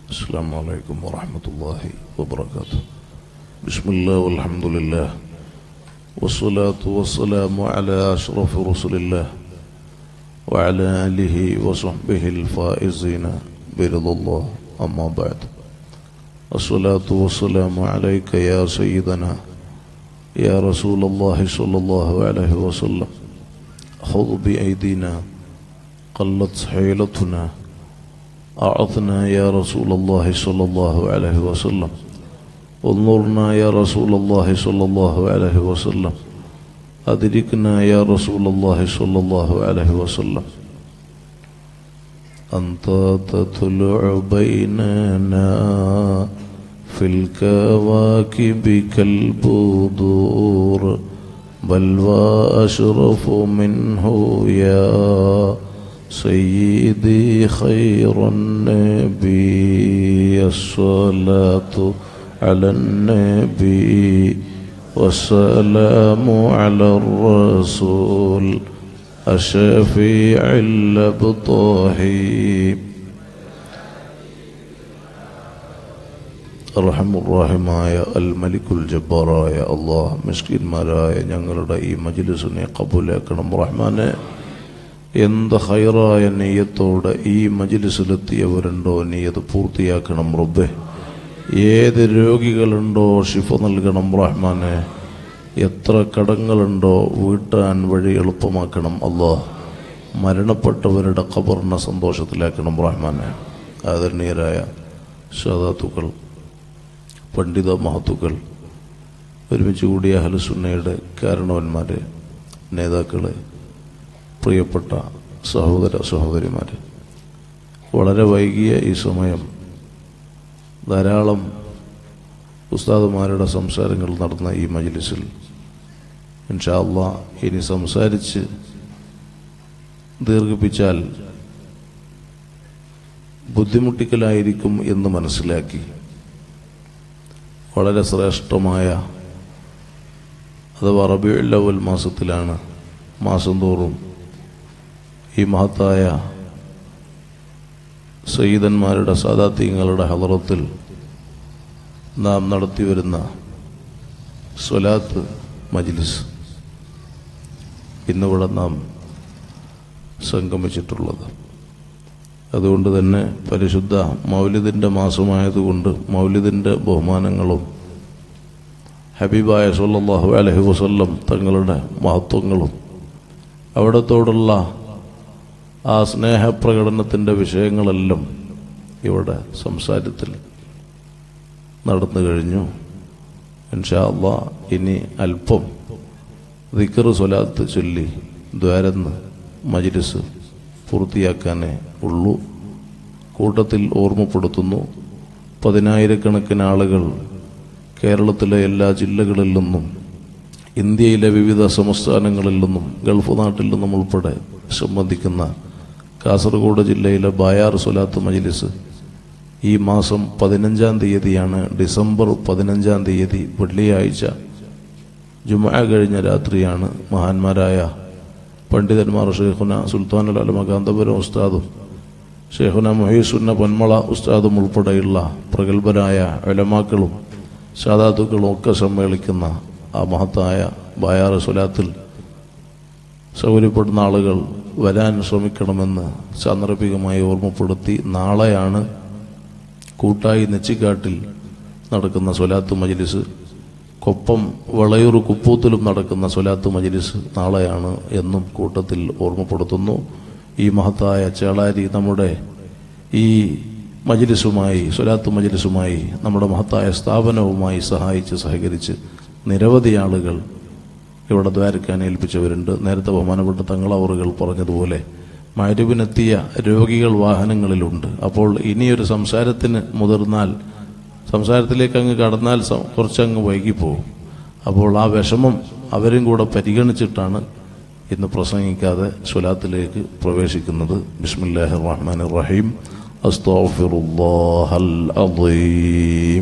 السلام عليكم ورحمة الله وبركاته. بسم الله والحمد لله والصلاة والسلام على أشرف رسل الله وعلى آله وصحبه الفائزين برضا الله. أما بعد، الصلاة والسلام عليك يا سيدنا يا رسول الله صلى الله عليه وسلم. خذ بأيدينا قلت حيلتنا، أعطنا يا رسول الله صلى الله عليه وسلم. انظرنا يا رسول الله صلى الله عليه وسلم. أدركنا يا رسول الله صلى الله عليه وسلم. أنت تطلع بيننا في الكواكب كالبدور، بل وأشرف منه يا سيدي خير النبي. الصلاة على النبي والسلام على الرسول الشفيع الأبطحي. റഹമുറാഹിമായ അൽ മലിക്കുൽ ജബ്ബാറായ അള്ളാഹ്, മിസ്കിന്മാരായ ഞങ്ങളുടെ ഈ മജ്ലിസിനെ കബൂലാക്കണം റഹ്മാനെ. എന്ത് ഹൈറായ നെയ്യത്തോടെ ഈ മജ്ലിസിലെത്തിയവരുണ്ടോ നീ അത് പൂർത്തിയാക്കണം റബ്ബേ. ഏത് രോഗികളുണ്ടോ ഷിഫ നൽകണം റഹ്മാനെ. എത്ര കടങ്ങളുണ്ടോ വീട്ടാൻ വഴി എളുപ്പമാക്കണം അല്ലാഹ്. മരണപ്പെട്ടവരുടെ ഖബറിനെ സന്തോഷത്തിലാക്കണം റഹ്മാനെ. ആദരണീയരായ സാദാത്തുക്കൾ, പണ്ഡിത മഹത്തുക്കൾ, ഒരുമിച്ച് കൂടിയ അഹ്ലുസുന്നയുടെ കാരണവന്മാർ, നേതാക്കളെ, പ്രിയപ്പെട്ട സഹോദര സഹോദരിമാർ, വളരെ വൈകിയ ഈ സമയം ധാരാളം ഉസ്താദുമാരുടെ സംസാരങ്ങൾ നടന്ന ഈ മജ്ലിസിൽ ഇൻഷാ അല്ലാഹ് ഇനി സംസാരിച്ച് ദീർഘിപ്പിച്ചാൽ ബുദ്ധിമുട്ടിക്കലായിരിക്കും എന്ന് മനസ്സിലാക്കി വളരെ ശ്രേഷ്ഠമായ, അഥവാ റബീഉൽ അവ്വൽ മാസത്തിലാണ് മാസം തോറും ഈ മഹത്തായ സയ്യിദന്മാരുടെ സാദാത്യങ്ങളുടെ ഹളറത്തിൽ നാം നടത്തിവരുന്ന സ്വലാത്ത് മജ്ലിസ് ഇന്നിവിടെ നാം സംഗമിച്ചിട്ടുള്ളത്. അതുകൊണ്ട് തന്നെ പരിശുദ്ധ മൗലിദിൻ്റെ മാസമായതുകൊണ്ട് മൗലിദിൻ്റെ ബഹുമാനങ്ങളും ഹബീബായ സല്ലല്ലാഹു അലൈഹി വസല്ലം തങ്ങളുടെ മഹത്വങ്ങളും അവിടത്തോടുള്ള ആ സ്നേഹപ്രകടനത്തിൻ്റെ വിഷയങ്ങളെല്ലാം ഇവിടെ സംസാരത്തിൽ നടന്നു കഴിഞ്ഞു. ഇൻഷാ അല്ലാഹ് ഇനി അല്പം ദിക്ർ സ്വലാത്ത് ചൊല്ലി ദ്വാരന്ന് മജ്ലിസ് പൂർത്തിയാക്കാനേ ഉള്ളൂ. കൂട്ടത്തിൽ ഓർമ്മപ്പെടുത്തുന്നു, 10,000-കണക്കിന് ആളുകൾ കേരളത്തിലെ എല്ലാ ജില്ലകളിൽ നിന്നും ഇന്ത്യയിലെ വിവിധ സംസ്ഥാനങ്ങളിൽ നിന്നും ഗൾഫ് നാട്ടിൽ നിന്നും ഉൾപ്പെടെ സംബന്ധിക്കുന്ന കാസർഗോഡ് ജില്ലയിലെ ബായാർ സ്വലാത്ത് മജ്ലിസ് ഈ മാസം 15-ാം തീയതിയാണ്, ഡിസംബർ 15-ാം തീയതി വെള്ളിയാഴ്ച ജുമുഅ കഴിഞ്ഞ രാത്രിയാണ് മഹാന്മാരായ പണ്ഡിതന്മാർ ഷെയ്ഖുന സുൽത്താനുൽ ഉലമ കാന്തപുരം ഉസ്താദും ഷെയ്ഖുന മുഹീസുന്ന പൊന്മള ഉസ്താദും ഉൾപ്പെടെയുള്ള പ്രഗത്ഭരായ ഉലമാക്കളും സാദാത്തുക്കളും ഒക്കെ സമ്മേളിക്കുന്ന ആ മഹത്തായ ബായാർ സ്വലാത്തിൽ സൗകര്യപ്പെടുന്ന ആളുകൾ വരാൻ ശ്രമിക്കണമെന്ന് സാന്ദർഭികമായി ഓർമ്മപ്പെടുത്തി. നാളെയാണ് കൂട്ടായി നെച്ചിക്കാട്ടിൽ നടക്കുന്ന സ്വലാത്ത് മജ്ലിസ്, കൊപ്പം വളയൂർ കുപ്പൂത്തിലും നടക്കുന്ന സ്വലാത്ത് മജ്ലിസ് നാളെയാണ് എന്നും കൂട്ടത്തിൽ ഓർമ്മപ്പെടുത്തുന്നു. ഈ മഹത്തായ ചേളാരി നമ്മുടെ ഈ മജ്ലിസുമായി, സ്വലാത്ത് മജ്ലിസുമായി, നമ്മുടെ മഹത്തായ സ്ഥാപനവുമായി സഹായിച്ച് സഹകരിച്ച് നിരവധി ആളുകൾ ഇവിടെ ദ്വാരക്കാൻ ഏൽപ്പിച്ചവരുണ്ട്. നേരത്തെ ബഹുമാനപ്പെട്ട തങ്ങളവറുകൾ പറഞ്ഞതുപോലെ മഗ്‌രിബിനെത്തിയ രോഗികൾ വാഹനങ്ങളിലുണ്ട്. അപ്പോൾ ഇനിയൊരു സംസാരത്തിന് മുതിർന്നാൽ, സംസാരത്തിലേക്ക് അങ്ങ് കടന്നാൽ കുറച്ചങ്ങ് വൈകിപ്പോകും. അപ്പോൾ ആ വിഷമം അവരും കൂടെ പരിഗണിച്ചിട്ടാണ് ഇന്ന് പ്രസംഗിക്കാതെ സ്വലാത്തിലേക്ക് പ്രവേശിക്കുന്നത്. ബിസ്മില്ലാഹിർ റഹ്മാനിർ റഹീം. അസ്തഗ്ഫിറുല്ലാഹൽ അദീം.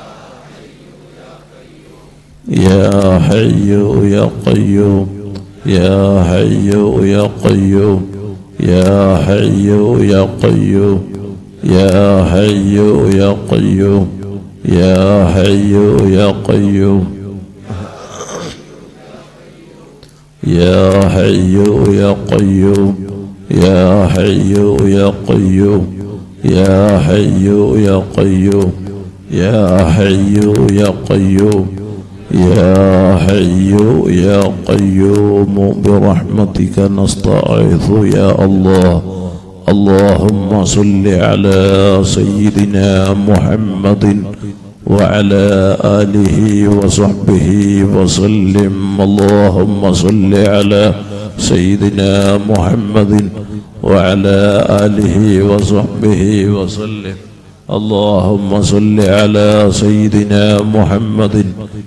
يا حي يا قيوم يا حي يا قيوم يا حي يا قيوم يا حي يا قيوم يا حي يا قيوم يا حي يا قيوم يا حي يا قيوم يا حي يا قيوم يا حي يا قيوم يا حي يا قيوم برحمتك نستغيث يا الله. اللهم صل على سيدنا محمد وعلى آله وصحبه وسلم. اللهم صل على سيدنا محمد وعلى آله وصحبه وسلم. اللهم صل على سيدنا محمد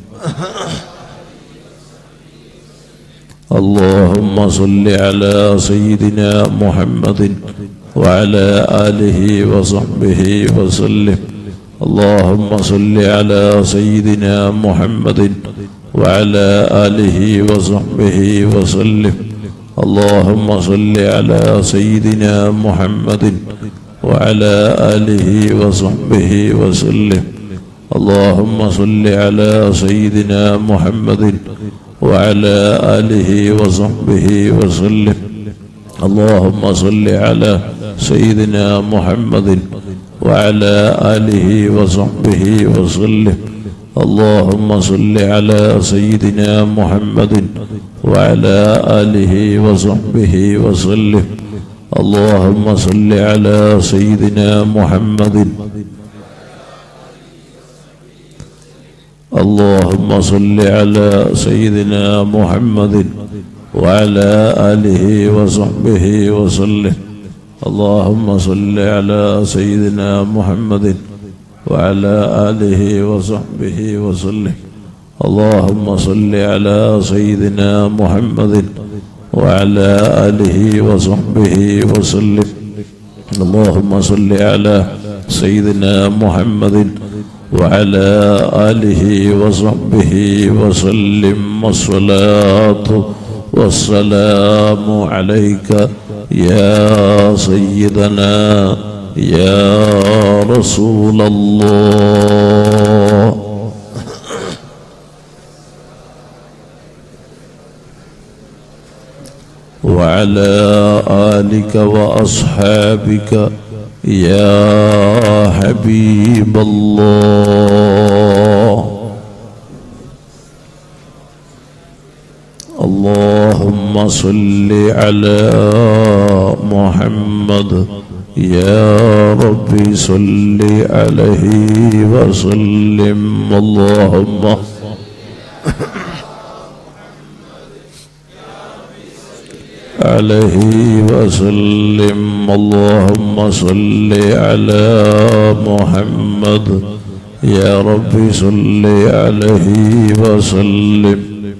اللهم صل على سيدنا محمد وعلى آله وصحبه وسلم. اللهم صل على سيدنا محمد وعلى آله وصحبه وسلم. اللهم صل على سيدنا محمد وعلى آله وصحبه وسلم. اللهم صل على سيدنا محمد وعلى آله وصحبه وسلم. اللهم صل على سيدنا محمد وعلى آله وصحبه وسلم. اللهم صل على سيدنا محمد وعلى آله وصحبه وسلم. اللهم صل على سيدنا محمد اللهم صل على سيدنا محمد وعلى آله وصحبه وسلم. اللهم صل على سيدنا محمد وعلى آله وصحبه وسلم. اللهم صل على سيدنا محمد وعلى آله وصحبه وسلم. اللهم صل على سيدنا محمد وعلى آله وصحبه وسلم. والصلاة والسلام عليك يا سيدنا يا رسول الله. وعلى آلك وأصحابك يا حبيب الله. اللهم صل على محمد يا ربي صل عليه وسلم. اللهم عليه وسلم. اللهم صل على محمد يا ربي صل عليه وسلم.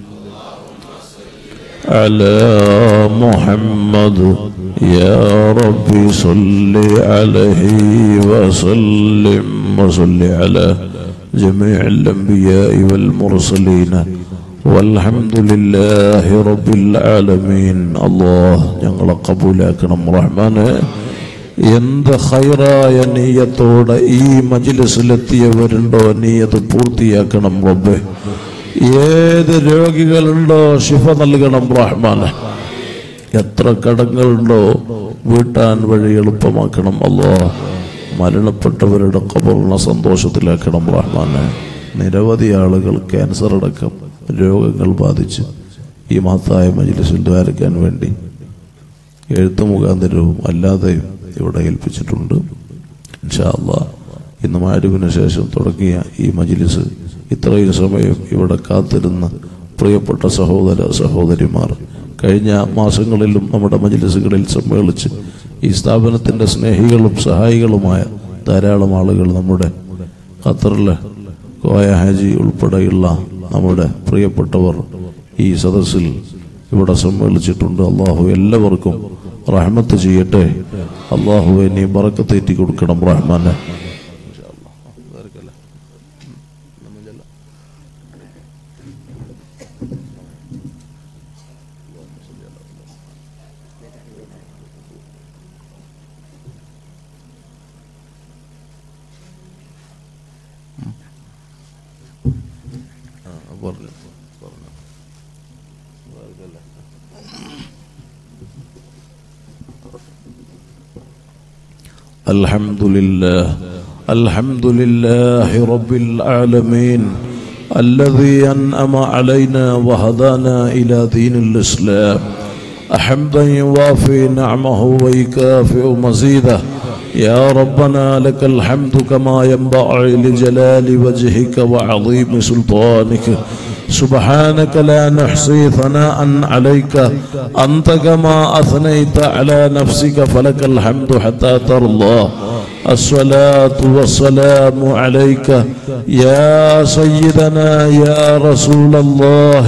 على محمد يا ربي صل عليه وسلم. وصل على جميع الأنبياء والمرسلين والحمد لله رب العالمين. الله ഞങ്ങളെ കബൂലാക്കണം റഹ്മാനെ. എന്ത് ഖൈറായ നിയ്യത്തോടെ ഈ മജ്ലിസിലെത്തിയവരുണ്ടോ നീയത്ത് പൂർത്തിയാക്കണം റബ്ബേ. ഏത് രോഗികളുണ്ടോ ശിഫ നൽകണം റഹ്മാനെ. എത്ര കടങ്ങളുണ്ടോ വീട്ടാൻ വഴി എളുപ്പമാക്കണം അല്ലാഹ്. മരണപ്പെട്ടവരുടെ ഖബറിനെ സന്തോഷത്തിലാക്കണം റഹ്മാനെ. നിരവധി ആളുകൾ ക്യാൻസർ അടക്കം രോഗങ്ങൾ ബാധിച്ച് ഈ മഹത്തായ മജ്ലിസിൽ ദ്വാരക്കാൻ വേണ്ടി എഴുത്ത് മുഖാന്തരവും അല്ലാതെയും ഇവിടെ ഏൽപ്പിച്ചിട്ടുണ്ട്. ഇൻഷാ അല്ലാഹ് ഇന്ന് മഗ്‌രിബിന് ശേഷം തുടങ്ങിയ ഈ മജ്ലിസ് ഇത്രയും സമയം ഇവിടെ കാത്തിരുന്ന പ്രിയപ്പെട്ട സഹോദര സഹോദരിമാർ കഴിഞ്ഞ മാസങ്ങളിലും നമ്മുടെ മജ്ലിസുകളിൽ സമ്മേളിച്ച് ഈ സ്ഥാപനത്തിൻ്റെ സ്നേഹികളും സഹായികളുമായ ധാരാളം ആളുകൾ നമ്മുടെ ഖത്തറിലെ കോയ ഹാജി ഉൾപ്പെടെയുള്ള നമ്മുടെ പ്രിയപ്പെട്ടവർ ഈ സദസ്സിൽ ഇവിടെ സമ്മേളിച്ചിട്ടുണ്ട്. അള്ളാഹു എല്ലാവർക്കും റഹ്മത്ത് ചെയ്യട്ടെ. അള്ളാഹുവെ നീ ബറക്കത്തേറ്റി കൊടുക്കണം റഹ്മാനെ. الحمد لله رب العالمين الذي أنعم علينا وهدانا إلى دين الإسلام حمدا يوافي نعمه ويكافئ مزيده يا ربنا لك الحمد كما ينبغي لجلال وجهك وعظيم سلطانك سبحانك لا نحصي ثناء عليك أنت كما أثنيت على نفسك فلك الحمد حتى ترضى الصلاة والسلام عليك يا سيدنا يا رسول الله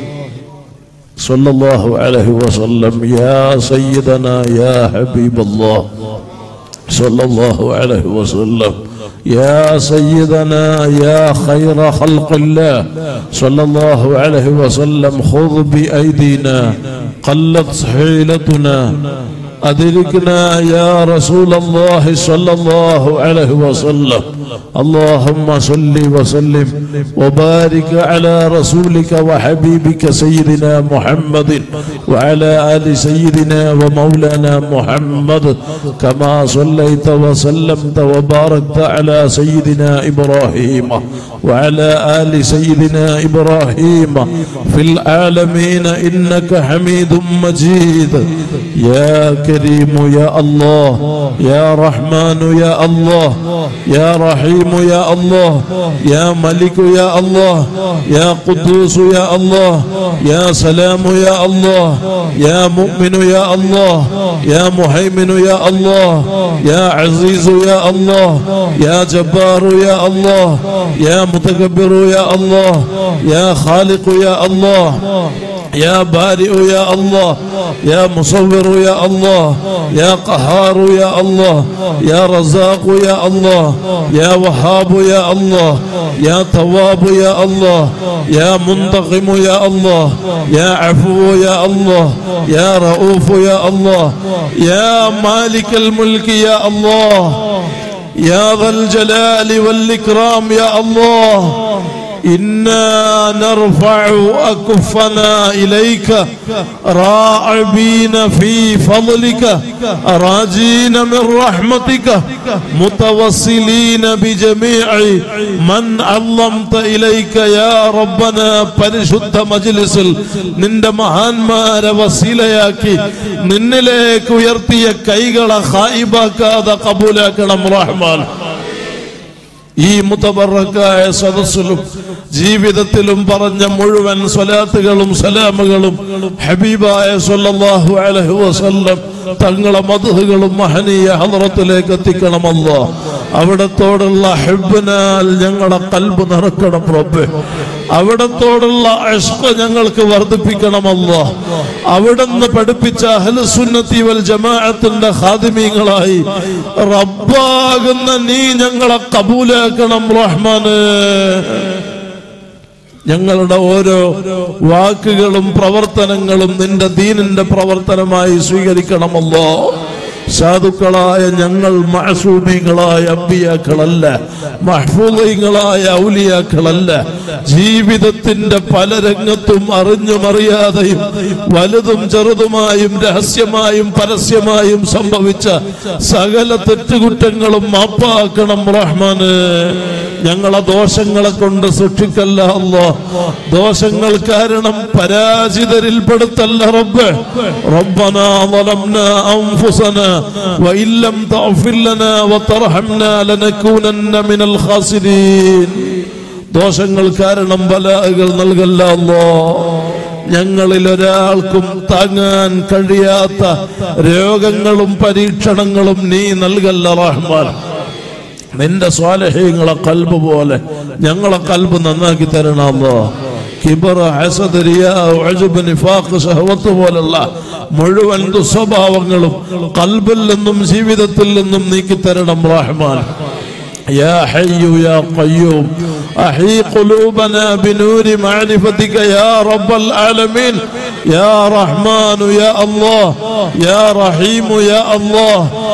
صلى الله عليه وسلم يا سيدنا يا حبيب الله صلى الله عليه وسلم يا سيدنا يا خير خلق الله صلى الله عليه وسلم خذ بأيدينا قلت حيلتنا أدركنا يا رسول الله صلى الله عليه وسلم اللهم صل وسلم وبارك على رسولك وحبيبك سيدنا محمد وعلى آل سيدنا ومولانا محمد كما صليت وسلمت وباركت على سيدنا إبراهيم وعلى آل سيدنا إبراهيم في العالمين إنك حميد مجيد يا كريم يا الله يا رحمن يا الله يا رحيم يا الله يا ملك يا الله يا قدوس يا الله يا سلام يا الله يا مؤمن يا الله يا مهيمن يا الله يا عزيز يا الله يا جبار يا الله يا متكبر يا الله يا خالق يا الله يا بارئ يا الله يا مصور يا الله يا قهار يا الله يا رزاق يا الله يا وهاب يا الله يا تواب يا الله يا منتقم يا الله يا عفو يا الله يا رؤوف يا الله يا مالك الملك يا الله يا ذا الجلال والإكرام يا الله إنا نرفع أكفنا إليك راعبين في فضلك راجين من رحمتك متوسلين بجميع من علمت إليك يا ربنا പരിശുദ്ധ മജ്ലിസിൽ നിന്റെ മഹാന്മാരെ വസീലയാക്കി നിന്നിലേക്ക് ഉയർത്തിയ കൈകളെ ഖായിബാക്കാതെ ഖബൂലാക്കണം റഹ്മാൻ ഈ മുതബറക്കായ സദസ്സിലും ജീവിതത്തിലും പറഞ്ഞ മുഴുവൻ സ്വലാത്തുകളും സലാമുകളും ഹബീബായ സല്ലല്ലാഹു അലൈഹി വസല്ലം തങ്ങളെ മദ്ഹുകളും മഹനീയ ഹദ്റത്തിലേക്ക് എത്തിക്കണം അല്ലാഹ് അവിടത്തോടുള്ള ഹബ്ബിനാൽ ഞങ്ങളുടെ ഖൽബ് നിറക്കണം റബ്ബേ അവിടത്തോടുള്ള ഇഷ്ഖ് ഞങ്ങൾക്ക് വർദ്ധിപ്പിക്കണം അല്ലാഹ് അവിടുന്ന് പഠിപ്പിച്ച അഹ്ലുസ് സുന്നത്തി വൽ ജമാഅത്തിന്റെ ഖാദിമീങ്ങളായി റബ്ബാകുന്ന നീ ഞങ്ങളെ ഖബൂലാക്കണം റഹ്മാനേ ഞങ്ങളുടെ ഓരോ വാക്കുകളും പ്രവർത്തനങ്ങളും നിന്റെ ദീനിന്റെ പ്രവർത്തനമായി സ്വീകരിക്കണമല്ലോ സാധുക്കളായ ഞങ്ങൾ മഅസൂമീങ്ങളായ അംബിയാക്കളല്ല മഹ്ഫൂളീങ്ങളായ ഔലിയാക്കളല്ല ജീവിതത്തിന്റെ പല രംഗത്തും അറിഞ്ഞും അറിയാതെയും വലുതും ചെറുതുമായും രഹസ്യമായും പരസ്യമായും സംഭവിച്ച സകല തെറ്റുകുറ്റങ്ങളും മാപ്പാക്കണം റഹ്മാന് ഞങ്ങളെ ദോഷങ്ങളെ കൊണ്ട് സൂക്ഷിക്കല്ല അല്ലാഹ് ദോഷങ്ങൾ കാരണം പരാജിതരിൽപ്പെടുത്തല്ല റബ്ബ് റബ്ബനാ ളലംനാ അൻഫുസനാ وإن لم تغفر لنا وترحمنا لنكونن من الخاسرين ദോഷങ്ങൾ കാരണം ബലാകൾ നൽകല്ല അല്ലാഹ് ഞങ്ങളിൽ ഒരാൾക്കും താങ്ങാൻ കഴിയാത്ത രോഗങ്ങളും പരീക്ഷണങ്ങളും നീ നൽകല്ല റഹ്മാൻ നിന്റെ സ്വാലിഹീങ്ങളെ ഖൽബ് പോലെ ഞങ്ങളെ ഖൽബ് നന്നാക്കി തരണം അല്ലാഹ് കിബർ ഹസദ് റിയാ ഉജ്ബ് നിഫാഖ് ശഹവത്ത് പോലുള്ള മുഴുവൻ ദുസ്വഭാവങ്ങളും ഖൽബിൽ നിന്നും ജീവിതത്തിൽ നിന്നും നീക്കി തരണം റഹ്മാൻ يا حي يا قيوم أحيي قلوبنا بنور معرفتك يا رب العالمين يا رحمن يا الله يا رحيم يا الله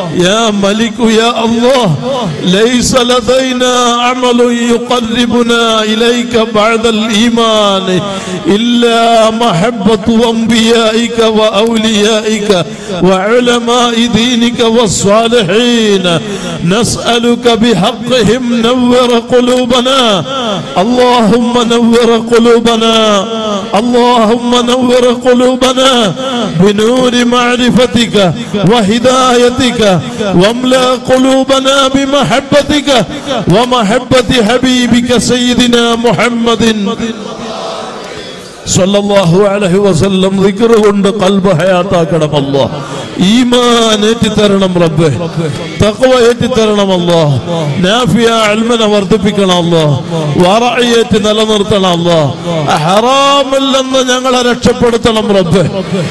يا ملك يا الله ليس لدينا عمل يقربنا إليك بعد الإيمان إلا محبة أنبيائك وأوليائك وعلماء دينك والصالحين نسألك بحقهم نور قلوبنا اللهم نور قلوبنا اللهم نور قلوبنا بنور معرفتك وهدايتك واملأ قلوبنا بمحبتك ومحبة حبيبك سيدنا محمد സല്ലല്ലാഹു അലൈഹി വസല്ലം ദിക്ർ കൊണ്ട് ഖൽബ് ഹയാത്താക്കണം അല്ലാഹ്. ഈമാൻ ഏറ്റിത്തരണം റബ്ബേ, തഖ്വ ഏറ്റിത്തരണം അല്ലാഹ്, നാഫിയ ഇൽമിനെ വർദ്ധിപ്പിക്കണം അല്ലാഹ്, വറഇയത്ത് നിലനിർത്തണം അല്ലാഹ്. ഹറാമിൽ നിന്ന് ഞങ്ങളെ രക്ഷപ്പെടുത്തണം റബ്ബേ,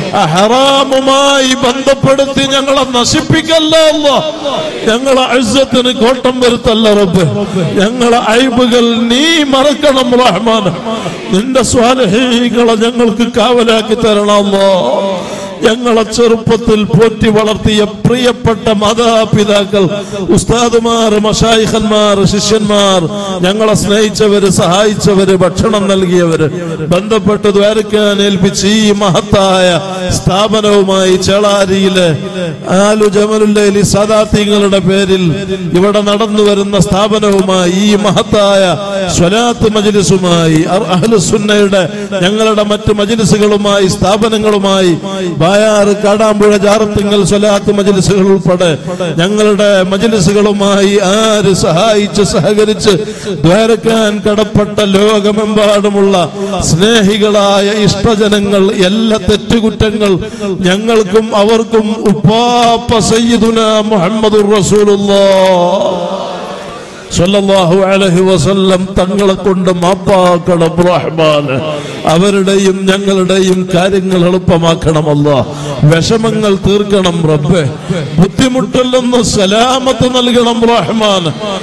ഹറാമുമായി ബന്ധപ്പെടുത്തി ഞങ്ങളെ നശിപ്പിക്കല്ലേ അല്ലാഹ്. ഞങ്ങളെ ഇസ്സത്തിന് കോട്ടം വരുത്തല്ല റബ്ബേ, ഞങ്ങളെ ഐബുകൾ നീ മറക്കണം റഹ്മാൻ. നിന്റെ സ്വാലിഹീങ്ങളെ ഞങ്ങൾക്ക് കാവലാക്കി തരണം അല്ലാഹ്. ഞങ്ങളെ ചെറുപ്പത്തിൽ പോറ്റി വളർത്തിയ പ്രിയപ്പെട്ട മാതാപിതാക്കൾ, ഉസ്താദുമാർ, മശായിഖന്മാർ, ശിഷ്യന്മാർ, ഞങ്ങളെ സ്നേഹിച്ചവര്, സഹായിച്ചവര്, ഭക്ഷണം നൽകിയവര്, ബന്ധപ്പെട്ട് ദ്വാരക്കാൻ ഏൽപ്പിച്ച് ഈ മഹത്തായ സ്ഥാപനവുമായി ചേളാരിയിലെ ആലു ജമലുല്ലൈലി സാദാത്യങ്ങളുടെ പേരിൽ ഇവിടെ നടന്നു വരുന്ന സ്ഥാപനവുമായി, ഈ മഹത്തായ സ്വലാത്ത് മജ്ലിസുമായി, അഹ്ലുസുന്നയുടെ ഞങ്ങളുടെ മറ്റു മജ്ലിസുകളുമായി, സ്ഥാപനങ്ങളുമായി, ബായാർ, കാടാമ്പുഴ, ജാറത്തിങ്ങൽ സ്വലാത്ത് മജ്ലിസുകൾ ഉൾപ്പെടെ ഞങ്ങളുടെ മജ്ലിസുകളുമായി ആര് സഹായിച്ച് സഹകരിച്ച് ദ്വാരക്കാൻ കടപ്പെട്ട ലോകമെമ്പാടുമുള്ള സ്നേഹികളായ ഇഷ്ടജനങ്ങൾ, എല്ലാ തെറ്റുകുറ്റങ്ങൾ ഞങ്ങൾക്കും അവർക്കും ഉപ്പാപ്പ സയ്യിദുനാ മുഹമ്മദുർ റസൂലുള്ളാഹ് സല്ലല്ലാഹു അലൈഹി വസല്ലം തങ്ങളെ കൊണ്ട് മാപ്പാക്കണം റഹ്മാൻ. അവരുടെയും ഞങ്ങളുടെയും കാര്യങ്ങൾ എളുപ്പമാക്കണം അല്ലാഹ്. വിഷമങ്ങൾ തീർക്കണം റബ്ബേ, ബുദ്ധിമുട്ടിൽ നിന്ന് സലാമത്ത് നൽകണം റഹ്മാൻ.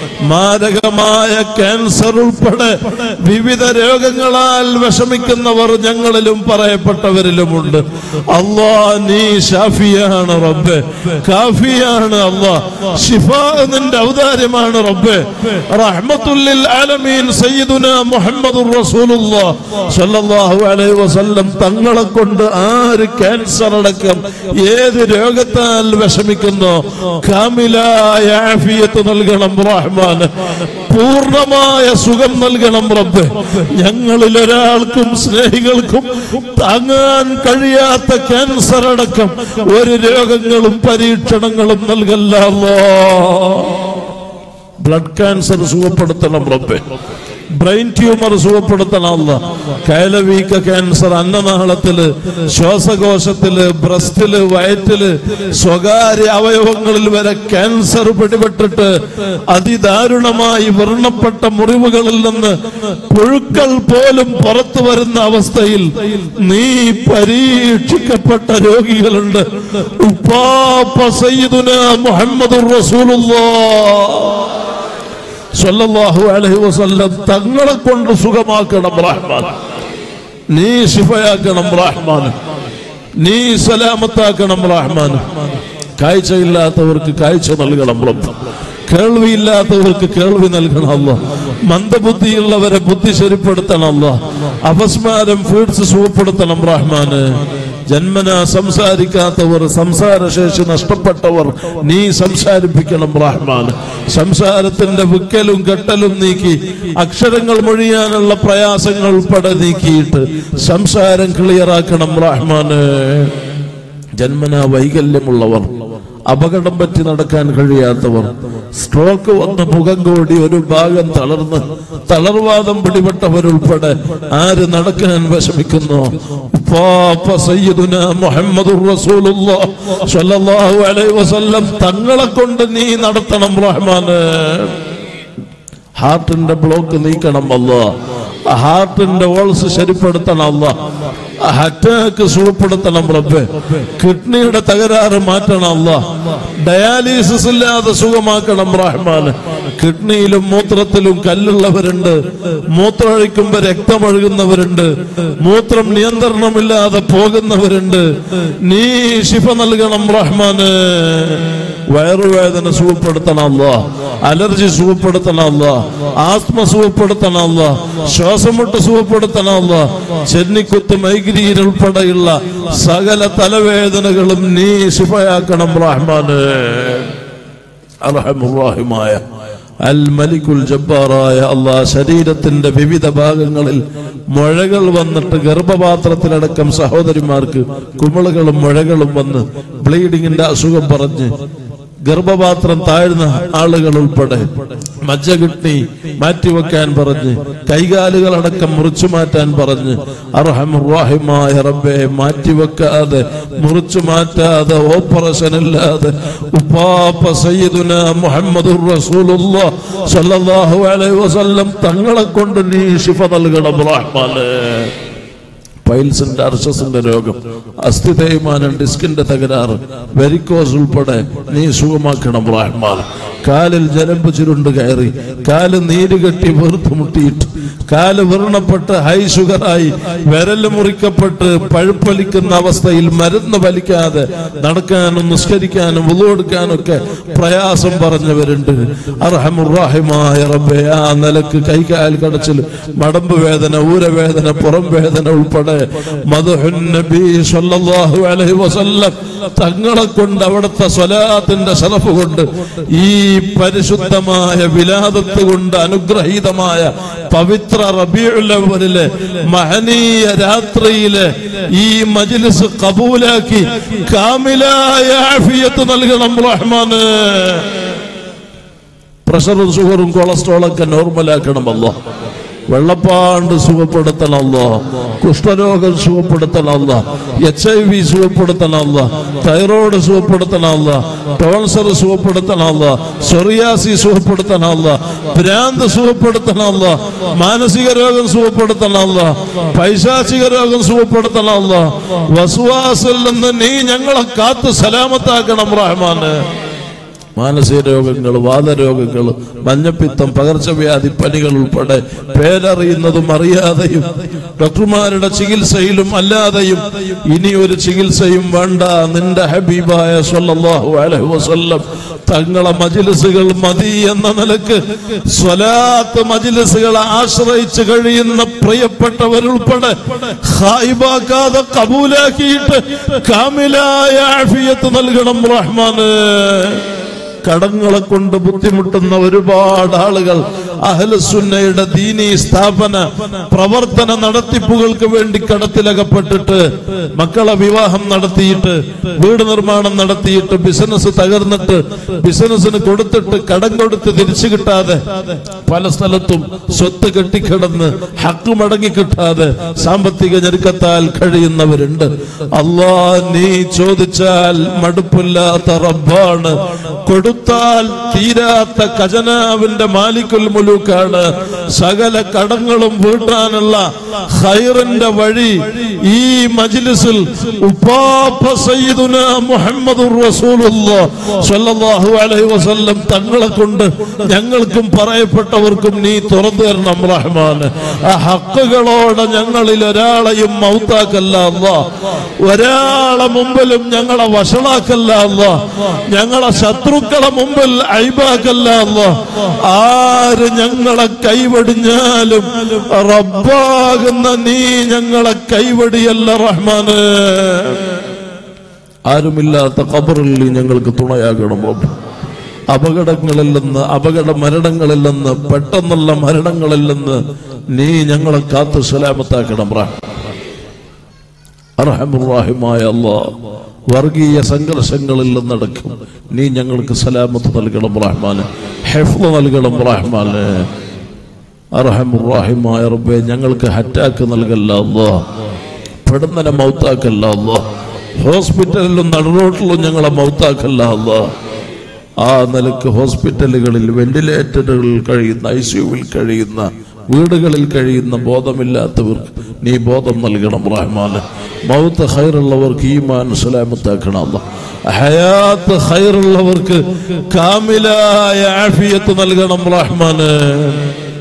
മാരകമായ ക്യാൻസർ ഉൾപ്പെടെ വിവിധ രോഗങ്ങളാൽ വിഷമിക്കുന്നവർ ഞങ്ങളിലും പറയപ്പെട്ടവരിലുമുണ്ട് അല്ലാഹ്. നീ ഷാഫിയാണ് റബ്ബേ, കാഫിയാണ് അല്ലാഹ്. ശിഫാ നിന്റെ ഔദാര്യമാണ് റബ്ബേ. റഹ്മത്തുൽ ലിൽ ആലമീൻ സയ്യിദുനാ മുഹമ്മദുർ റസൂലുള്ളാഹ് സ്വല്ലല്ലാഹു അലൈഹി വസല്ലം തങ്ങളെ കൊണ്ട് ആര് ക്യാൻസർ അടക്കം ഏത് രോഗത്താൽ വിഷമിക്കുന്നോ കാമിലായ ആഫിയത്ത് നൽകണം റഹ്മാൻ. പൂർണ്ണമായ സുഖം നൽകണം റബ്ബേ. ഞങ്ങളിൽ ഒരാൾക്കും സ്നേഹികൾക്കും താങ്ങാൻ കഴിയാത്ത ക്യാൻസർ അടക്കം ഒരു രോഗങ്ങളും പരീക്ഷണങ്ങളും നൽകല്ല അല്ലാഹ്. ബ്ലഡ് ക്യാൻസർ സുഖപ്പെടുത്തണം റബ്ബേ, ബ്രെയിൻ ട്യൂമർ സുഖപ്പെടുത്തണം അല്ലാഹ്. കയലവീക്ക ക്യാൻസർ അന്നനാളത്തില്, ശ്വാസകോശത്തില്, ബ്രസ്റ്റില്, വയറ്റില്, സ്വകാര്യ അവയവങ്ങളിൽ വരെ ക്യാൻസർ പിടിപെട്ടിട്ട് അതിദാരുണമായി വ്രണപ്പെട്ട മുറിവുകളിൽ നിന്ന് പുഴുക്കൾ പോലും പുറത്തു വരുന്ന അവസ്ഥയിൽ നീ പരീക്ഷിക്കപ്പെട്ട രോഗികളുണ്ട്. ഉപ്പാപ്പ സയ്യിദുനാ മുഹമ്മദുർ റസൂലുള്ളാഹ് സല്ലല്ലാഹു അലൈഹി വസല്ലം തങ്ങളെ കൊണ്ട് സുഖമാക്കണം റഹ്മാൻ. നീ ശിഫയാക്കണം റഹ്മാൻ, നീ സലാമത്താക്കണം റഹ്മാൻ. കാഴ്ചയില്ലാത്തവർക്ക് കാഴ്ച നൽകണം റബ്ബ്, കേൾവിയില്ലാത്തവർക്ക് കേൾവി നൽകണം അല്ലാഹ്. മന്ദബുദ്ധിയുള്ളവരെ ബുദ്ധി ശരിപ്പെടുത്തണം അല്ലാഹ്. അപസ്മാരം ഫീഡ്സ് സുഖപ്പെടുത്തണം റഹ്മാന്. ജന്മനാ സംസാരിക്കാത്തവർ, സംസാരശേഷി നഷ്ടപ്പെട്ടവർ നീ സംസാരിപ്പിക്കണം റഹ്മാൻ. സംസാരത്തിന്റെ വിക്കലും കെട്ടലും നീക്കി അക്ഷരങ്ങൾ മൊഴിയാനുള്ള പ്രയാസങ്ങൾ ഉൾപ്പെടെ നീക്കിയിട്ട് സംസാരം ക്ലിയറാക്കണം റഹ്മാന്. ജന്മനാ വൈകല്യമുള്ളവർ, അപകടം പറ്റി നടക്കാൻ കഴിയാത്തവർ, സ്ട്രോക്ക് വന്ന് മുഖം കൂടി ഒരു ഭാഗം തളർന്ന് തളർവാദം പിടിപെട്ടവരുൾപ്പെടെ ആര് നടക്കാൻ വിഷമിക്കുന്നു ഉപ്പാപ്പ സയ്യിദുനാ മുഹമ്മദുർ റസൂലുള്ളാഹ് സ്വല്ലല്ലാഹു അലൈഹി വസല്ലം തങ്ങളെ കൊണ്ട് നീ നടത്തണം റഹ്മാന്. ഹാർട്ടിന്റെ ബ്ലോക്ക് നീക്കണം അല്ലാഹ്, ഹാർട്ടിന്റെ ഓൾസ് ശരിപ്പെടുത്തണം അല്ലാഹ്. അറ്റാക്ക് സുഖപ്പെടുത്തണം റബ്ബേ. കിഡ്നിയുടെ തകരാറ് മാറ്റണം അല്ലാഹ്. ഡയാലിസിസ് ഇല്ലാതെ സുഖമാക്കണം റഹ്മാൻ. കിഡ്നിയിലും മൂത്രത്തിലും കല്ലുള്ളവരുണ്ട്, മൂത്രമൊഴിക്കുമ്പോ രക്തമൊഴുകുന്നവരുണ്ട്, മൂത്രം നിയന്ത്രണമില്ലാതെ പോകുന്നവരുണ്ട്. നീ ശിഫ നൽകണം റഹ്മാന്. വയറുവേദന സുഖപ്പെടുത്തണം അല്ലാഹ്, അലർജി സുഖപ്പെടുത്തണം അല്ലാഹ്, ആസ്മ സുഖപ്പെടുത്തണം അല്ലാഹ്, ശ്വാസമുട്ട് സുഖപ്പെടുത്തണം അല്ലാഹ്, ചെന്നിക്കുത്ത് മൈഗ്രീൻ ഉൾപ്പെടെയുള്ള സകല തലവേദനകളും നീ ശിഫയാക്കണം റഹ്മാനേ. അർഹമുർ റഹീമായ അൽ മലിക്കുൽ ജബ്ബാറായ അല്ലാഹ്, ശരീരത്തിന്റെ വിവിധ ഭാഗങ്ങളിൽ മുഴകൾ വന്നിട്ട് ഗർഭപാത്രത്തിലടക്കം സഹോദരിമാർക്ക് കുമിളുകളും മുഴകളും വന്ന് ബ്ലീഡിങ്ങിന്റെ അസുഖം പറഞ്ഞ് ഗർഭപാത്രം താഴ്ന്ന ആളുകൾ ഉൾപ്പെടെ മജ്ജ കിഡ്നി മാറ്റിവെക്കാൻ പറഞ്ഞ് കൈകാലുകളടക്കം മുറിച്ചു മാറ്റാൻ പറഞ്ഞ് അർഹമുർ റഹീമായ റബ്ബേ, മാറ്റിവെക്കാതെ മുറിച്ചു മാറ്റാതെ ഓപ്പറേഷൻ ഇല്ലാതെ ഉപ്പാപ്പ സയ്യിദുനാ മുഹമ്മദുർ റസൂലുള്ളാഹി സ്വല്ലല്ലാഹു അലൈഹി വസല്ലം തങ്ങളെ കൊണ്ട് നീ ശിഫ നൽകണം റഹ്മാനേ. പൈൽസിന്റെ അർശസിന്റെ രോഗം, അസ്ഥി തേയ്മാനം, ഡിസ്കിന്റെ തകരാറ്, വെരിക്കോസ് ഉൾപ്പെടെ നീ സുഖമാക്കണം റഹ്മാൻ. കാലിൽ ജലമ്പ് ചുരുണ്ട് കയറി, കാല് നീര് കെട്ടി വീർത്തുമുട്ടിയിട്ട്, കാല് വ്രണപ്പെട്ട് ഹൈ ഷുഗറായി വിരല് മുറിക്കപ്പെട്ട് പഴുപ്പലിക്കുന്ന അവസ്ഥയിൽ മരുന്ന് വലിക്കാതെ നടക്കാനും നിസ്കരിക്കാനും വുളു എടുക്കാനൊക്കെ പ്രയാസം പറഞ്ഞവരുണ്ട്. അർഹമുർ റഹീമായ റബ്ബേ, ആ നിലക്ക് കൈകാൽ കടച്ചിൽ, മടമ്പ് വേദന, ഊരവേദന, പുറം വേദന ഉൾപ്പെടെ മദ്ഹുൻ നബി സ്വല്ലല്ലാഹു അലൈഹി വസല്ലം തങ്ങളെ കൊണ്ട് അവിടുത്തെ സ്വലാത്തിന്റെ ശറഫ് കൊണ്ട് ഈ പരിശുദ്ധമായ വിലാദത്ത് കൊണ്ട് അനുഗ്രഹീതമായ പവിത്ര റബീഉൽ അവ്വലിലെ മഹനീയ രാത്രിയിലെ ഈ മജ്ലിസ് ഖബൂലാക്കി കാമിലായ ആഫിയത്ത് നൽകണം റഹ്മാനേ. പ്രഷറും ഷുഗറും കൊളസ്ട്രോളൊക്കെ നോർമലാക്കണം അല്ലാഹ്. വെള്ളപ്പാണ്ട് സുഖപ്പെടുത്തണം അല്ലാഹ്, കുഷ്ഠരോഗം സുഖപ്പെടുത്തണം അല്ലാഹ്, HIV സുഖപ്പെടുത്തണം അല്ലാഹ്, തൈറോയ്ഡ് സുഖപ്പെടുത്തണം അല്ലാഹ്, ടോൺസർ സുഖപ്പെടുത്തണം അല്ലാഹ്, സോറിയാസിസ് സുഖപ്പെടുത്തണം അല്ലാഹ്, ഭ്രാന്ത് സുഖപ്പെടുത്തണം അല്ലാഹ്, മാനസിക രോഗം സുഖപ്പെടുത്തണം അല്ലാഹ്, പൈശാചിക രോഗം സുഖപ്പെടുത്തണം അല്ലാഹ്. വസ്വാസിൽ നിന്ന് നീ ഞങ്ങളെ കാത്ത് സലാമത്താക്കണം റഹ്മാനേ. മാനസിക രോഗങ്ങൾ, വാതരോഗങ്ങൾ, മഞ്ഞപ്പിത്തം, പകർച്ചവ്യാധി പനികൾ ഉൾപ്പെടെ പേരറിയുന്നതും അറിയാതെയും ഡോക്ടർമാരുടെ ചികിത്സയിലും അല്ലാതെയും ഇനി ഒരു ചികിത്സയും വേണ്ട, നിന്റെ ഹബീബായ സ്വല്ലല്ലാഹു അലൈഹി വസല്ലം തങ്ങളെ മജ്ലിസുകൾ മതി എന്ന നിലക്ക് സ്വലാത്ത് മജ്ലിസുകളെ ആശ്രയിച്ച് കഴിയുന്ന പ്രിയപ്പെട്ടവരുൾപ്പെടെ ഖായിബാക്കാതെ കബൂലാക്കിയിട്ട് കാമിലായ ആഫിയത്ത് നൽകണം റഹ്മാനേ. കടങ്ങളെ കൊണ്ട് ബുദ്ധിമുട്ടുന്ന ഒരുപാട് ആളുകൾ അഹ്ലുസുന്നയുടെ ദീനീ സ്ഥാപന പ്രവർത്തന നടത്തിപ്പുകൾക്ക് വേണ്ടി കടത്തിലകപ്പെട്ടിട്ട്, മക്കളെ വിവാഹം നടത്തിയിട്ട്, വീട് നിർമ്മാണം നടത്തിയിട്ട്, ബിസിനസ് തകർന്നിട്ട്, ബിസിനസിന് കൊടുത്തിട്ട് കടം കൊടുത്ത് തിരിച്ചു കിട്ടാതെ പല സ്ഥലത്തും സ്വത്ത് കെട്ടിക്കിടന്ന് ഹക്ക് മടങ്ങി കിട്ടാതെ സാമ്പത്തിക ഞെരുക്കത്താൽ കഴിയുന്നവരുണ്ട്. അല്ലാഹ്, നീ ചോദിച്ചാൽ മടുപ്പില്ലാത്ത റബ്ബാണ്, കൊടുത്താൽ തീരാത്ത ഖജനാവിന്റെ മാലിക്കുൽ മുലൂക്കാണ്. സകല കടങ്ങളും വീട്ടാനുള്ള ഖൈറിന്റെ വഴി ഈ മജ്ലിസിൽ ഉപ്പാപ്പ സയ്യിദുനാ മുഹമ്മദുർ റസൂലുള്ളാഹി സ്വല്ലല്ലാഹു അലൈഹി വസല്ലം തങ്ങളെ കൊണ്ട് ഞങ്ങൾക്കും പറയപ്പെട്ടവർക്കും നീ തുറന്നു തരണം റഹ്മാന്. ആ ഹക്കുകളോടെ ഞങ്ങളിൽ ഒരാളെയും മൗത്താക്കല്ല അല്ലാഹ്, ഒരാളെ മുമ്പിലും ഞങ്ങളെ വഷളാക്കല്ല അല്ലാഹ്, ഞങ്ങളെ ശത്രുക്കളെ മുമ്പിൽ ഐബാക്കല്ല അല്ലാഹ്. ആര് ഞങ്ങളെ കൈവടിഞ്ഞാലും റബ്ബാകുന്ന നീ ഞങ്ങളെ കൈവടിയല്ല റഹ്മാന്. ആരുമില്ലാത്ത ഖബറിൽ നീ ഞങ്ങൾക്ക് തുണയാകണം റബ്ബ്. അപകടങ്ങളിൽ നിന്ന്, അപകട മരണങ്ങളിൽ നിന്ന്, പെട്ടെന്നുള്ള മരണങ്ങളിൽ നിന്ന് നീ ഞങ്ങളെ കാത്തു സലാമത്താക്കണം അർഹമുർ റഹീമായ അല്ലാഹ്. വർഗീയ സംഘർഷങ്ങളിൽ നിന്നടക്കം നീ ഞങ്ങൾക്ക് സലാമത്ത് നൽകണം റഹ്മാന്, ഹിഫ്ള് നൽകണം റഹ്മാന്. അർഹമുർ റഹീമായ റബ്ബേ, ഞങ്ങൾക്ക് അറ്റാക്ക് നൽകല്ല അല്ലാഹ്, പെടുന്നനെ മൗത്താക്കല്ല അല്ലാഹ്, ഹോസ്പിറ്റലിലും നടുറോട്ടിലും ഞങ്ങളെ മൗത്താക്കല്ല അല്ലാഹ്. ആ നിലക്ക് ഹോസ്പിറ്റലുകളിൽ, വെന്റിലേറ്ററുകളിൽ കഴിയുന്ന, ICUവിൽ കഴിയുന്ന, വീടുകളിൽ കഴിയുന്ന ബോധമില്ലാത്തവർക്ക് നീ ബോധം നൽകണം റഹ്മാന്. മൗത്ത് ഖൈറുള്ളവർക്ക് ഈമാൻ സലാമത്താക്കണം അല്ലാഹ്. ഹയാത്ത് ഖൈറുള്ളവർക്ക് കാമിലായ ആഫിയത്ത് നൽകണം റഹ്മാന്.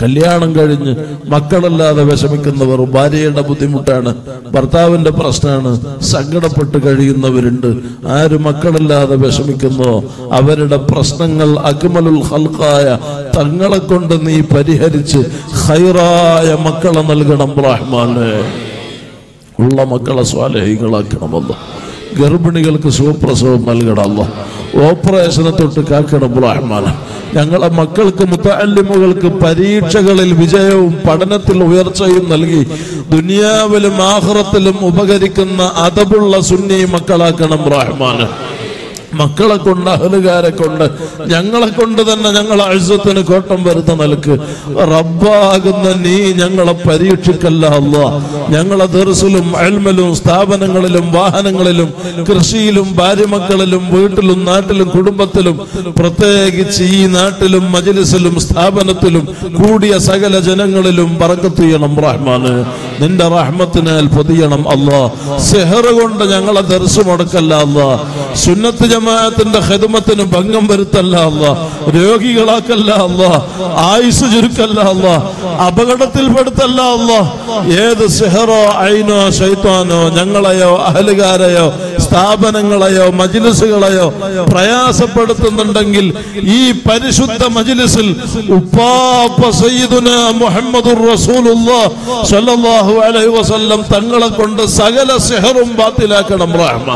കല്യാണം കഴിഞ്ഞ് മക്കളല്ലാതെ വിഷമിക്കുന്നവർ, ഭാര്യയുടെ ബുദ്ധിമുട്ടാണ്, ഭർത്താവിന്റെ പ്രശ്നമാണ്, സങ്കടപ്പെട്ട് കഴിയുന്നവരുണ്ട്. ആര് മക്കളില്ലാതെ വിഷമിക്കുന്നോ അവരുടെ പ്രശ്നങ്ങൾ അക്മലുൽ ഖൽഖായ തങ്ങളെ കൊണ്ട് നീ പരിഹരിച്ച് ഖൈറായ മക്കളെ നൽകണം റഹ്മാനെ. ഉള്ള മക്കളെ സ്വാലിഹീങ്ങളാക്കണമല്ലോ. ഗർഭിണികൾക്ക് സുഖപ്രസവം നൽകണമല്ലോ. ഓപ്പറേഷനെ തൊട്ട് കാക്കണം റഹ്മാനെ. ഞങ്ങളെ മക്കൾക്ക് മുതഅല്ലിമുകൾക്ക് പരീക്ഷകളിൽ വിജയവും പഠനത്തിൽ ഉയർച്ചയും നൽകി ദുനിയാവിലും ആഖിറത്തിലും ഉപകരിക്കുന്ന അദബുള്ള സുന്നി മക്കളാക്കണം റഹ്മാനെ. മക്കളെ കൊണ്ട്, അഹലുകാരെ കൊണ്ട്, ഞങ്ങളെ കൊണ്ട് തന്നെ ഞങ്ങളെ ഇസ്സത്തിന് കോട്ടം വരുന്ന നിലക്ക് റബ്ബാകുന്ന നീ ഞങ്ങളെ പരീക്ഷിക്കല്ല അല്ലാഹ്. ഞങ്ങളെ ദർസിലും ഇൽമിലും സ്ഥാപനങ്ങളിലും വാഹനങ്ങളിലും കൃഷിയിലും ഭാര്യമക്കളിലും വീട്ടിലും നാട്ടിലും കുടുംബത്തിലും പ്രത്യേകിച്ച് ഈ നാട്ടിലും മജ്ലിസിലും സ്ഥാപനത്തിലും കൂടിയ സകല ജനങ്ങളിലും ബറക്കത്ത് ചെയ്യണം റഹ്മാനെ. നിന്റെ റഹ്മത്തിനാൽ പൊതിയണം അല്ലാഹ്. സിഹർ കൊണ്ട് ഞങ്ങളെ ദർസ് മുടക്കല്ല അല്ലാഹ്. സുന്നത്ത് ജമാഅത്തിന്റെ ഖിദ്മത്തിന് ഭംഗം വരുത്തല്ല അല്ലാഹ്. രോഗികളാക്കല്ല അല്ലാഹ്. ആയുസ് ചുരുക്കല്ല അല്ലാഹ്. അപകടത്തിൽപ്പെടുത്തല്ല അല്ലാഹ്. ഏത് സിഹറോ ഐനോ ശൈത്താനോ ഞങ്ങളെയോ അഹലുകാരെയോ സ്ഥാപനങ്ങളെയോ മജ്ലിസുകളെയോ പ്രയാസപ്പെടുത്തുന്നുണ്ടെങ്കിൽ ഈ പരിശുദ്ധ മജ്ലിസിൽ ഉപ്പാപ്പ സയ്യിദുനാ മുഹമ്മദുർ റസൂലുള്ളാഹി സ്വല്ലല്ലാഹു അലൈഹി വസല്ലം തങ്ങളെ കൊണ്ട് സകല സിഹറും ബാത്തിലാക്കണം റഹ്മാൻ.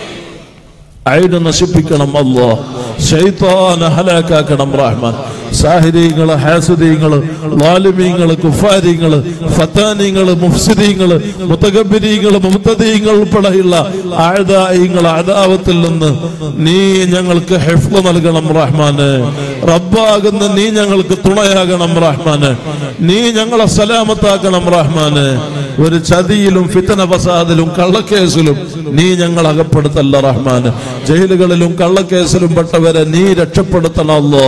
ഐന നശിപ്പിക്കണം അല്ലാഹ്. ശൈത്താനെ ഹലാക്കാക്കണം റഹ്മാൻ. സാഹിരീങ്ങള്, ഹാസുദീങ്ങള്, ളാലിമീങ്ങള്, കുഫാരീങ്ങള്, ഫത്താനീങ്ങള്, മുഫ്സിദീങ്ങള്, മുതകബ്ബിരീങ്ങള്, മുബ്തദീങ്ങൾ ഉൾപ്പെടെയുള്ള അഅദാഇങ്ങളെ അദാവത്തിൽ നിന്ന് നീ ഞങ്ങൾക്ക് ഹിഫ്ള് നൽകണം റഹ്മാനെ. റബ്ബാകുന്ന നീ ഞങ്ങൾക്ക് തുണയാകണം റഹ്മാനെ. നീ ഞങ്ങളെ സലാമത്താക്കണം റഹ്മാനെ. ഒരു ചതിയിലും ഫിത്ന ഫസാദിലും കള്ളക്കേസിലും നീ ഞങ്ങൾ അകപ്പെടുത്തല്ല റഹ്മാനെ. ജയിലുകളിലും കള്ളക്കേസിലും പെട്ടവരെ നീ രക്ഷപ്പെടുത്തണമല്ലോ.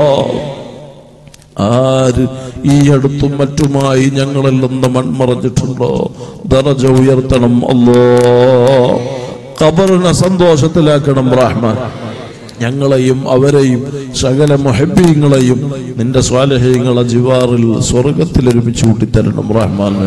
ആര് ഈ അടുത്തും മറ്റുമായി ഞങ്ങളിൽ നിന്ന് മൺമറഞ്ഞിട്ടുണ്ടോ ദറജ ഉയർത്തണം അല്ലാഹ്. ഖബറിനെ സന്തോഷത്തിലാക്കണം റഹ്മാൻ. ഞങ്ങളെയും അവരെയും സകല മുഹബ്ബീങ്ങളെയും നിന്റെ സ്വാലിഹീങ്ങളെ ജിവാറിൽ സ്വർഗത്തിൽ ഒരുമിച്ച് കൂട്ടിത്തരണം റഹ്മാനെ.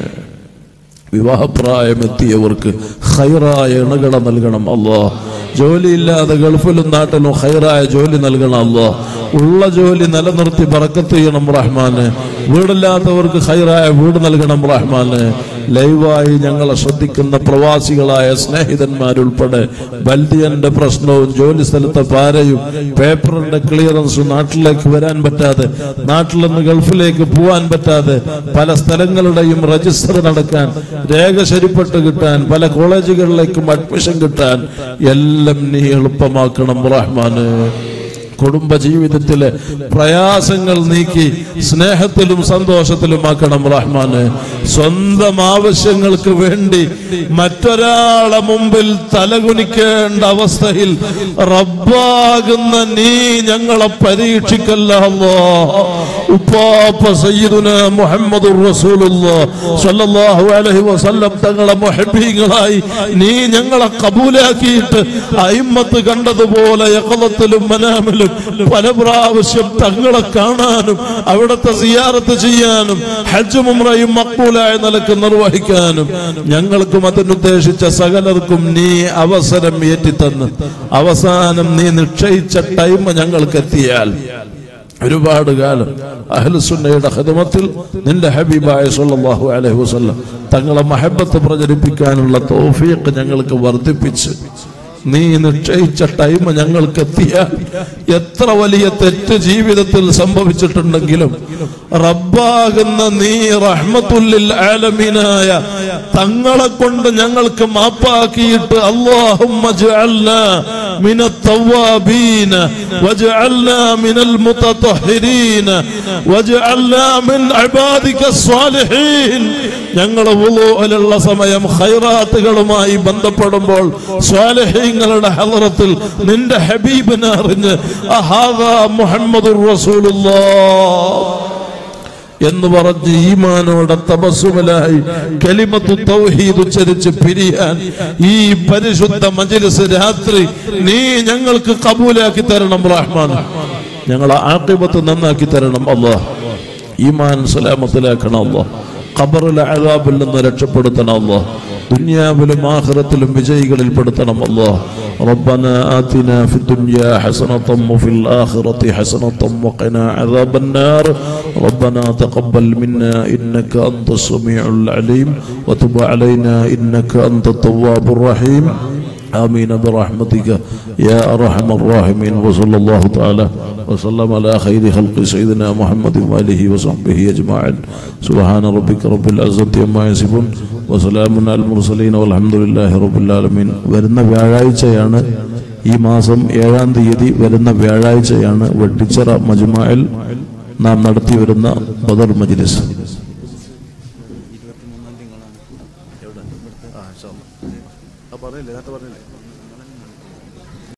വിവാഹപ്രായമെത്തിയവർക്ക് ഖൈറായ ഇണകളെ നൽകണം അല്ലാഹ്. ജോലിയില്ലാതെ ഗൾഫിലും നാട്ടിലും ഖൈറായ ജോലി നൽകണം അല്ലാഹ്. ഉള്ള ജോലി നിലനിർത്തി ബറക്കത്ത് ചെയ്യണം റഹ്മാനെ. വീടില്ലാത്തവർക്ക് ഖൈറായ വീട് നൽകണം റഹ്മാനെ. ലൈവായി ഞങ്ങളെ ശ്രദ്ധിക്കുന്ന പ്രവാസികളായ സ്നേഹിതന്മാരുൾപ്പെടെ ബൽദിയന്റെ പ്രശ്നവും ജോലി സ്ഥലത്തെ പാരയും പേപ്പറിന്റെ ക്ലിയറൻസും നാട്ടിലേക്ക് വരാൻ പറ്റാതെ, നാട്ടിൽ നിന്ന് ഗൾഫിലേക്ക് പോവാൻ പറ്റാതെ, പല സ്ഥലങ്ങളുടെയും രജിസ്റ്റർ നടക്കാൻ, രേഖ ശരിപ്പെട്ട് കിട്ടാൻ, പല കോളേജുകളിലേക്കും അഡ്മിഷൻ കിട്ടാൻ എല്ലാം നീ എളുപ്പമാക്കണം റഹ്മാനെ. കുടുംബജീവിതത്തിലെ പ്രയാസങ്ങൾ നീക്കി സ്നേഹത്തിലും സന്തോഷത്തിലുമാക്കണം റഹ്മാനെ. സ്വന്തം ആവശ്യങ്ങൾക്ക് വേണ്ടി മറ്റൊരാളെ മുമ്പിൽ തലകുനിക്കേണ്ട അവസ്ഥയിൽ റബ്ബാകുന്ന നീ ഞങ്ങളെ പരീക്ഷിക്കല്ല അല്ലാഹ്. ഉപ്പാപ്പ സയ്യിദുനാ മുഹമ്മദുർ റസൂലുള്ളാഹി സ്വല്ലല്ലാഹു അലൈഹി വസല്ലം തങ്ങളെ മുഹബ്ബീങ്ങളായി നീ ഞങ്ങളെ കബൂലാക്കിയിട്ട് അയിമ്മത്ത് കണ്ടതുപോലെ യഖലത്തിലും മനാമിലും പല പ്രാവശ്യം തങ്ങളെ കാണാനും അവിടുത്തെ സിയാറത്ത് ചെയ്യാനും ഹജ്ജും ഉംറയും മഖ്ബൂലായ നിലക്ക് നിർവഹിക്കാനും ഞങ്ങൾക്കും അതിനുദ്ദേശിച്ച സകലർക്കും നീ അവസരം ഏറ്റിത്തന്ന് അവസാനം നീ നിശ്ചയിച്ച ടൈം ഞങ്ങൾക്ക് എത്തിയാൽ ഒരുപാട് കാലം അഹ്ലുസുന്നയുടെ ഖിദ്മത്തിൽ നിന്റെ ഹബീബായ സ്വല്ലല്ലാഹു അലൈഹി വസല്ലം തങ്ങളെ മഹബ്ബത്ത് പ്രചരിപ്പിക്കാനുള്ള തൗഫീഖ് ഞങ്ങൾക്ക് വർദ്ധിപ്പിച്ച് നീ നിശ്ചയിച്ച ടൈം ഞങ്ങൾക്ക് എത്തിയാൽ എത്ര വലിയ തെറ്റ് ജീവിതത്തിൽ സംഭവിച്ചിട്ടുണ്ടെങ്കിലും റബ്ബാകുന്ന നീ റഹ്മത്തുല്ലിൽ ആലമീനായ തങ്ങളെ കൊണ്ട് ഞങ്ങൾക്ക് മാപ്പാക്കിയിട്ട് അല്ലാഹുമ്മ ജഅൽനാ മിനത് തവ്വാബീന വജഅൽനാ മിനൽ മുതതഹിരീന വജഅൽനാ മിൻ ഇബാദികസ് സ്വാലിഹീൻ. ഞങ്ങളെ വുളൂഅലുള്ള സമയം ഖൈറാത്തുകളുമായി ബന്ധപ്പെടുമ്പോൾ സ്വാലിഹീങ്ങളുടെ ഹളറത്തിൽ നിന്റെ ഹബീബിനെ അറിഞ്ഞ് അഹാദാ മുഹമ്മദുർ റസൂലുള്ളാഹ് എന്ന് പറഞ്ഞ് ഈമാനോടെ തബസ്സുമലായി കലിമത്തു തൗഹീദ് ഉച്ചരിച്ച് പിരിയാൻ ഈ പരിശുദ്ധ മജ്ലിസ് രാത്രി നീ ഞങ്ങൾക്ക് കബൂലാക്കി തരണം റഹ്മാൻ. ഞങ്ങളെ ആഖിബത്ത് നന്നാക്കി തരണം അല്ലാഹ്. ഈമാൻ സലാമത്തിലാക്കണം അല്ലാഹ്. ഖബറിലെ അദാബിൽ നിന്ന് രക്ഷപ്പെടുത്തണം അല്ലാഹ്. ദുനിയാവിലും ആഖിറത്തിലും വിജയികളിൽ പെടുത്തണം അല്ലാഹ്. ربنا آتنا في الدنيا حسنة وفي الآخرة حسنة وقنا عذاب النار. ربنا تقبل منا إنك أنت السميع العليم وتب علينا إنك أنت التواب الرحيم. آمين برحمتك يا أرحم الراحمين. وصلى الله تعالى وسلم على خير خلق سيدنا محمد وآله وصحبه أجمعين. سبحان ربك رب العزة عما يصفون وسلام على المرسلين والحمد لله رب العالمين. വരുന്ന വ്യാഴാഴ്ചയാണ്, ഈ മാസം 7-ാം തീയതി വരുന്ന വ്യാഴാഴ്ചയാണ് വെട്ടിച്ചിറ മജ്മഅൽ നാം നടത്തി വരുന്ന ബദർ മജ്ലിസ്. പറഞ്ഞില്ലേ?